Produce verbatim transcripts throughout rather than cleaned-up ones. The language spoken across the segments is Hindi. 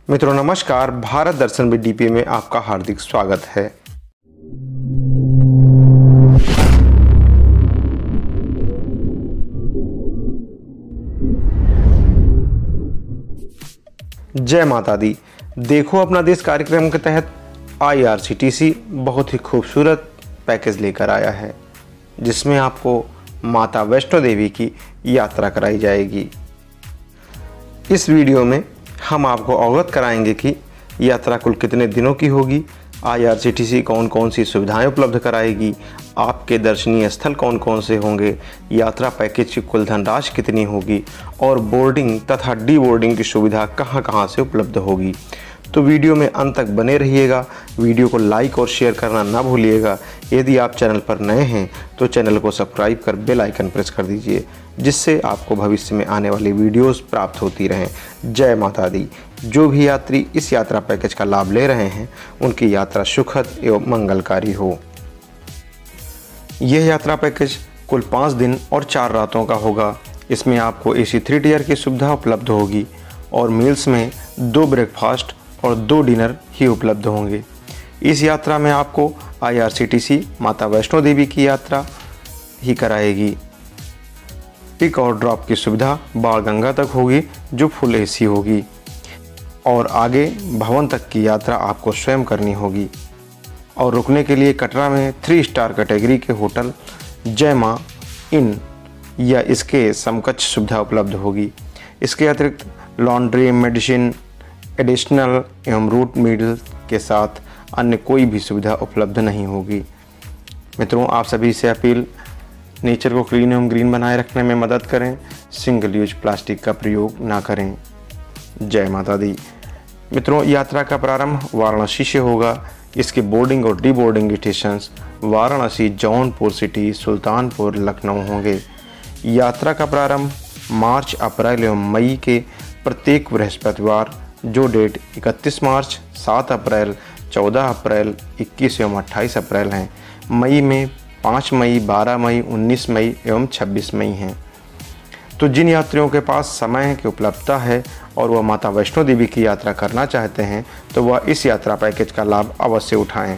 मित्रों नमस्कार, भारत दर्शन विद डीपी में आपका हार्दिक स्वागत है। जय माता दी। देखो अपना देश कार्यक्रम के तहत आईआरसीटीसी बहुत ही खूबसूरत पैकेज लेकर आया है, जिसमें आपको माता वैष्णो देवी की यात्रा कराई जाएगी। इस वीडियो में हम आपको अवगत कराएंगे कि यात्रा कुल कितने दिनों की होगी, आईआरसीटीसी कौन कौन सी सुविधाएं उपलब्ध कराएगी, आपके दर्शनीय स्थल कौन कौन से होंगे, यात्रा पैकेज की कुल धनराशि कितनी होगी और बोर्डिंग तथा डी बोर्डिंग की सुविधा कहां कहां से उपलब्ध होगी। तो वीडियो में अंत तक बने रहिएगा। वीडियो को लाइक और शेयर करना ना भूलिएगा। यदि आप चैनल पर नए हैं तो चैनल को सब्सक्राइब कर बेल आइकन प्रेस कर दीजिए, जिससे आपको भविष्य में आने वाली वीडियोस प्राप्त होती रहें। जय माता दी। जो भी यात्री इस यात्रा पैकेज का लाभ ले रहे हैं उनकी यात्रा सुखद एवं मंगलकारी हो। यह यात्रा पैकेज कुल पाँच दिन और चार रातों का होगा। इसमें आपको एसी थ्री टीयर की सुविधा उपलब्ध होगी और मील्स में दो ब्रेकफास्ट और दो डिनर ही उपलब्ध होंगे। इस यात्रा में आपको आईआरसीटीसी माता वैष्णो देवी की यात्रा ही कराएगी। पिक और ड्रॉप की सुविधा बाणगंगा तक होगी, जो फुल एसी होगी, और आगे भवन तक की यात्रा आपको स्वयं करनी होगी। और रुकने के लिए कटरा में थ्री स्टार कैटेगरी के होटल जय मां इन या इसके समकक्ष सुविधा उपलब्ध होगी। इसके अतिरिक्त लॉन्ड्री, मेडिसिन, एडिशनल एवं रूट मील के साथ अन्य कोई भी सुविधा उपलब्ध नहीं होगी। मित्रों, आप सभी से अपील, नेचर को क्लीन एवं ग्रीन बनाए रखने में मदद करें, सिंगल यूज प्लास्टिक का प्रयोग ना करें। जय माता दी। मित्रों, यात्रा का प्रारंभ वाराणसी से होगा। इसके बोर्डिंग और deboarding stations Varanasi, Jaunpur city, Sultanpur, Lucknow होंगे। यात्रा का प्रारंभ मार्च, अप्रैल एवं मई के प्रत्येक बृहस्पतिवार, जो डेट इकतीस मार्च, सात अप्रैल, चौदह अप्रैल, इक्कीस एवं अट्ठाईस अप्रैल हैं। मई में पाँच मई, बारह मई, उन्नीस मई एवं छब्बीस मई हैं। तो जिन यात्रियों के पास समय की उपलब्धता है और वह माता वैष्णो देवी की यात्रा करना चाहते हैं तो वह इस यात्रा पैकेज का लाभ अवश्य उठाएं।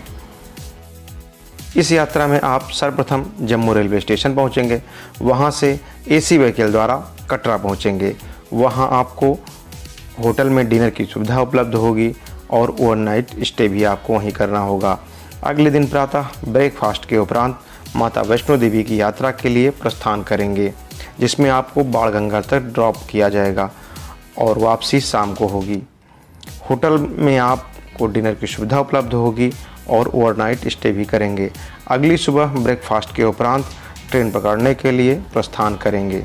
इस यात्रा में आप सर्वप्रथम जम्मू रेलवे स्टेशन पहुंचेंगे। वहां से एसी व्हीकल द्वारा कटरा पहुंचेंगे। वहां आपको होटल में डिनर की सुविधा उपलब्ध होगी और ओवरनाइट स्टे भी आपको वहीं करना होगा। अगले दिन प्रातः ब्रेकफास्ट के उपरांत माता वैष्णो देवी की यात्रा के लिए प्रस्थान करेंगे, जिसमें आपको बाणगंगा तक ड्रॉप किया जाएगा और वापसी शाम को होगी। होटल में आपको डिनर की सुविधा उपलब्ध होगी और ओवरनाइट स्टे भी करेंगे। अगली सुबह ब्रेकफास्ट के उपरांत ट्रेन पकड़ने के लिए प्रस्थान करेंगे।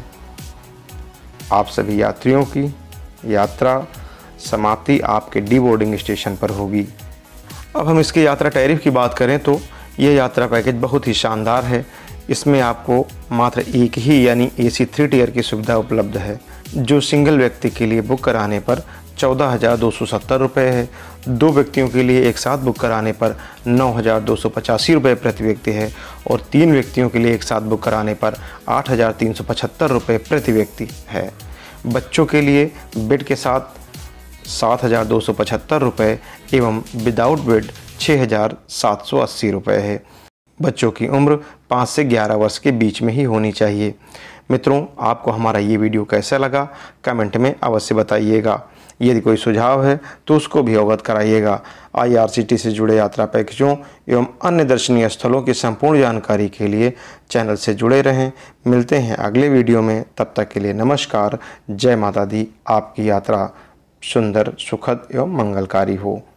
आप सभी यात्रियों की यात्रा समाप्ति आपके डी बोर्डिंग स्टेशन पर होगी। अब हम इसके यात्रा टैरिफ की बात करें तो यह यात्रा पैकेज बहुत ही शानदार है। इसमें आपको मात्र एक ही यानी एसी थ्री टीयर की सुविधा उपलब्ध है, जो सिंगल व्यक्ति के लिए बुक कराने पर चौदह हज़ार दो सौ सत्तर रुपये है। दो व्यक्तियों के लिए एक साथ बुक कराने पर नौ हज़ार दो सौ पचासी रुपये प्रति व्यक्ति है और तीन व्यक्तियों के लिए एक साथ बुक कराने पर आठ हज़ार तीन सौ पचहत्तर रुपये प्रति व्यक्ति है। बच्चों के लिए बेड के साथ सात हज़ार दो सौ पचहत्तर रुपये एवं विदाउट बेड छः हज़ार सात सौ अस्सी रुपये है। बच्चों की उम्र पाँच से ग्यारह वर्ष के बीच में ही होनी चाहिए। मित्रों, आपको हमारा ये वीडियो कैसा लगा कमेंट में अवश्य बताइएगा। यदि कोई सुझाव है तो उसको भी अवगत कराइएगा। आईआरसीटीसी से जुड़े यात्रा पैकेजों एवं अन्य दर्शनीय स्थलों की संपूर्ण जानकारी के लिए चैनल से जुड़े रहें। मिलते हैं अगले वीडियो में, तब तक के लिए नमस्कार। जय माता दी। आपकी यात्रा सुंदर, सुखद एवं मंगलकारी हो।